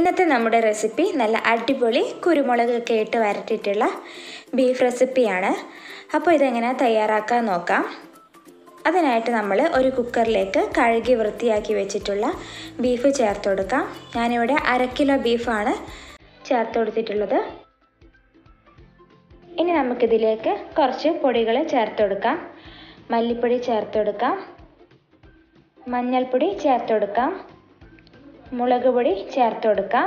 ഇന്നത്തെ നമ്മുടെ റെസിപ്പി നല്ല അടിപൊളി കുരുമുളകൊക്കെ ഇട്ട് വരട്ടിയിട്ടുള്ള ബീഫ് റെസിപ്പിയാണ്. അപ്പോൾ ഇതെങ്ങനെയാണ് തയ്യാറാക്കാൻ നോക്കാം. അതിനായിട്ട് നമ്മൾ ഒരു കുക്കറിലേക്ക് കഴുകി വൃത്തിയാക്കി വെച്ചിട്ടുള്ള ബീഫ് ചേർത്ത് കൊടുക്കാം. ഞാനിവിടെ 1/2 കിലോ ബീഫാണ് ചേർത്ത് കൊടുത്തിട്ടുള്ളത്. ഇനി നമുക്കിതിലേക്ക് കുറച്ച് പൊടികൾ ചേർത്ത് കൊടുക്കാം. മല്ലിപ്പൊടി ചേർത്ത് കൊടുക്കാം, മഞ്ഞൾപ്പൊടി ചേർത്ത് കൊടുക്കാം, മുളക് പൊടി ചേർത്ത് കൊടുക്കാം,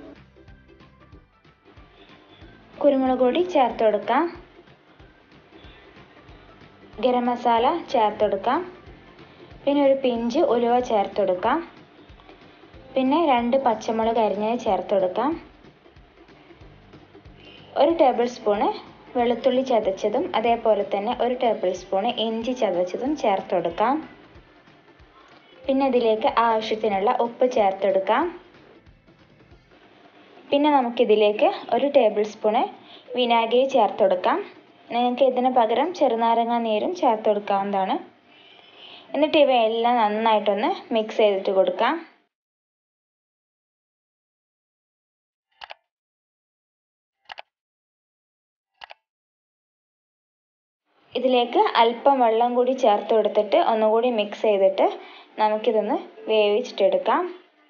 കുരുമുളക് പൊടി ചേർത്ത് കൊടുക്കാം, ഗരം മസാല ചേർത്ത് കൊടുക്കാം, പിന്നെ ഒരു പിഞ്ച് ഉലുവ ചേർത്ത് കൊടുക്കാം, പിന്നെ 2 പച്ചമുളക് അരിഞ്ഞത് ചേർത്ത് കൊടുക്കാം, 1 ടേബിൾ സ്പൂണ് വെളുത്തുള്ളി ചതച്ചതും അതേപോലെ തന്നെ 1 ടേബിൾ സ്പൂണ് ഇഞ്ചി ചതച്ചതും ചേർത്ത് കൊടുക്കാം. പിന്നെ ഇതിലേക്ക് ആവശ്യത്തിനുള്ള ഉപ്പ് ചേർത്ത് കൊടുക്കാം. പിന്നെ നമുക്കിതിലേക്ക് 1 ടേബിൾ സ്പൂണ് വിനാഗിരി ചേർത്ത് കൊടുക്കാം. നിങ്ങൾക്ക് ഇതിന് പകരം ചെറുനാരങ്ങ നീരും ചേർത്ത് കൊടുക്കാവുന്നതാണ്. എന്നിട്ട് ഇവയെല്ലാം നന്നായിട്ടൊന്ന് മിക്സ് ചെയ്തിട്ട് കൊടുക്കാം. ഇതിലേക്ക് അല്പം വെള്ളം കൂടി ചേർത്ത് കൊടുത്തിട്ട് ഒന്നുകൂടി മിക്സ് ചെയ്തിട്ട് നമുക്കിതൊന്ന് വേവിച്ചിട്ടെടുക്കാം.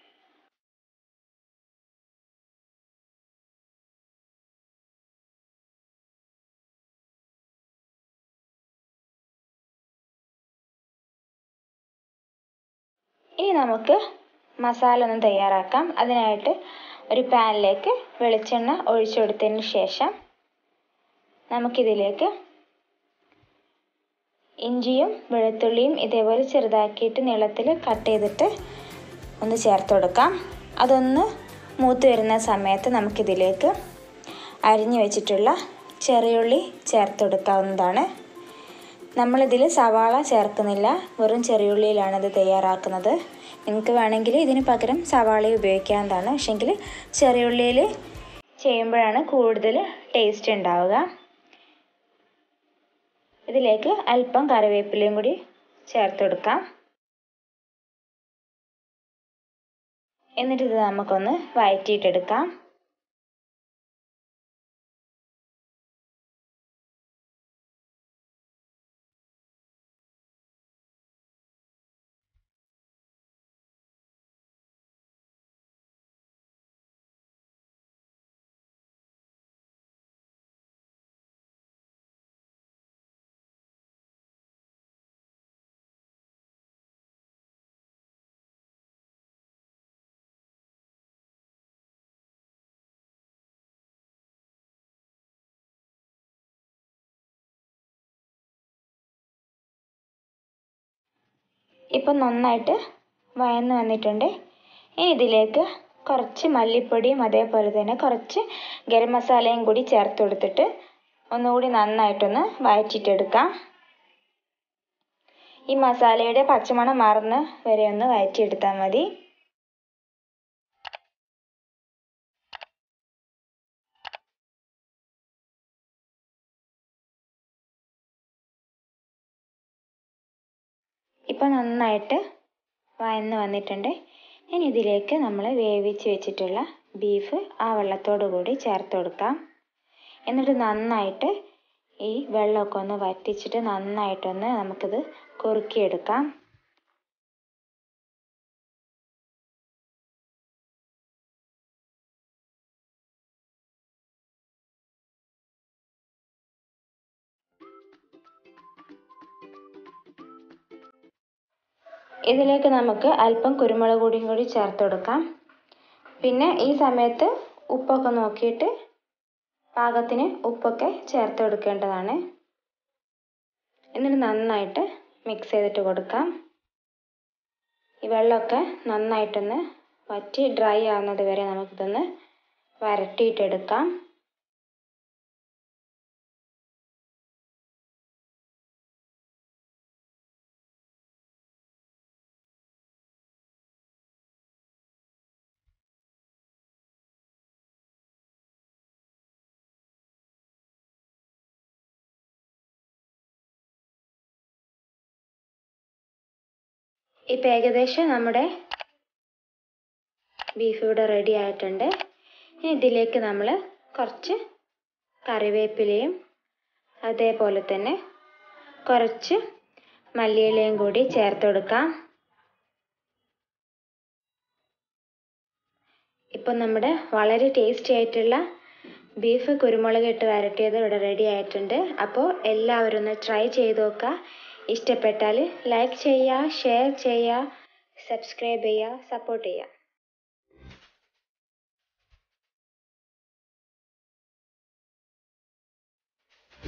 ഇനി നമുക്ക് മസാല ഒന്ന് തയ്യാറാക്കാം. അതിനായിട്ട് ഒരു പാനിലേക്ക് വെളിച്ചെണ്ണ ഒഴിച്ചു കൊടുത്തതിന് ശേഷം നമുക്കിതിലേക്ക് ഇഞ്ചിയും വെളുത്തുള്ളിയും ഇതേപോലെ ചെറുതാക്കിയിട്ട് നീളത്തിൽ കട്ട് ചെയ്തിട്ട് ഒന്ന് ചേർത്ത് കൊടുക്കാം. അതൊന്ന് മൂത്ത് വരുന്ന സമയത്ത് നമുക്കിതിലേക്ക് അരിഞ്ഞു വെച്ചിട്ടുള്ള ചെറിയുള്ളി ചേർത്ത് കൊടുക്കാവുന്നതാണ്. നമ്മളിതിൽ സവാള ചേർക്കുന്നില്ല, വെറും ചെറിയുള്ളിയിലാണ് ഇത് തയ്യാറാക്കുന്നത്. നിങ്ങൾക്ക് വേണമെങ്കിൽ ഇതിന് പകരം സവാള ഉപയോഗിക്കാവുന്നതാണ്. പക്ഷെങ്കിൽ ചെറിയുള്ളിയിൽ ചെയ്യുമ്പോഴാണ് കൂടുതൽ ടേസ്റ്റ് ഉണ്ടാവുക. ഇതിലേക്ക് അല്പം കറിവേപ്പിലയും കൂടി ചേർത്ത് കൊടുക്കാം. എന്നിട്ട് ഇത് നമുക്കൊന്ന് വഴറ്റിയിട്ടെടുക്കാം. ഇപ്പം നന്നായിട്ട് വഴന്ന് വന്നിട്ടുണ്ട്. ഇനി ഇതിലേക്ക് കുറച്ച് മല്ലിപ്പൊടിയും അതേപോലെ തന്നെ കുറച്ച് ഗരം മസാലയും കൂടി ചേർത്ത് കൊടുത്തിട്ട് ഒന്നുകൂടി നന്നായിട്ടൊന്ന് വഴറ്റിയിട്ടെടുക്കാം. ഈ മസാലയുടെ പച്ചമണം മാറുന്ന വരെ ഒന്ന് വഴറ്റിയെടുത്താൽ മതി. ഇപ്പോൾ നന്നായിട്ട് വഴന്ന് വന്നിട്ടുണ്ട്. ഇനി ഇതിലേക്ക് നമ്മൾ വേവിച്ച് വെച്ചിട്ടുള്ള ബീഫ് ആ വെള്ളത്തോടു കൂടി ചേർത്ത് കൊടുക്കാം. എന്നിട്ട് നന്നായിട്ട് ഈ വെള്ളമൊക്കെ ഒന്ന് വറ്റിച്ചിട്ട് നന്നായിട്ടൊന്ന് നമുക്കിത് കുറുക്കിയെടുക്കാം. ഇതിലേക്ക് നമുക്ക് അല്പം കുരുമുളക് പൊടിയും കൂടി ചേർത്ത് കൊടുക്കാം. പിന്നെ ഈ സമയത്ത് ഉപ്പൊക്കെ നോക്കിയിട്ട് പാകത്തിന് ഉപ്പൊക്കെ ചേർത്ത് കൊടുക്കേണ്ടതാണ്. എന്നിട്ട് നന്നായിട്ട് മിക്സ് ചെയ്തിട്ട് കൊടുക്കാം. ഈ വെള്ളമൊക്കെ നന്നായിട്ടൊന്ന് വറ്റി ഡ്രൈ ആവുന്നത് വരെ നമുക്കിതൊന്ന് വരട്ടിയിട്ടെടുക്കാം. ഇപ്പം ഏകദേശം നമ്മുടെ ബീഫ് ഇവിടെ റെഡി ആയിട്ടുണ്ട്. ഇനി ഇതിലേക്ക് നമ്മൾ കുറച്ച് കറിവേപ്പിലയും അതേപോലെ തന്നെ കുറച്ച് മല്ലിയിലയും കൂടി ചേർത്ത് കൊടുക്കാം. ഇപ്പം നമ്മുടെ വളരെ ടേസ്റ്റി ആയിട്ടുള്ള ബീഫ് കുരുമുളക് ഇട്ട് വരട്ടിയത് ഇവിടെ റെഡി ആയിട്ടുണ്ട്. അപ്പോൾ എല്ലാവരും ഒന്ന് ട്രൈ ചെയ്ത് നോക്കുക. ഇഷ്ടപ്പെട്ടാൽ ലൈക്ക് ചെയ്യുക, ഷെയർ ചെയ്യുക, സബ്സ്ക്രൈബ് ചെയ്യുക, സപ്പോർട്ട് ചെയ്യുക.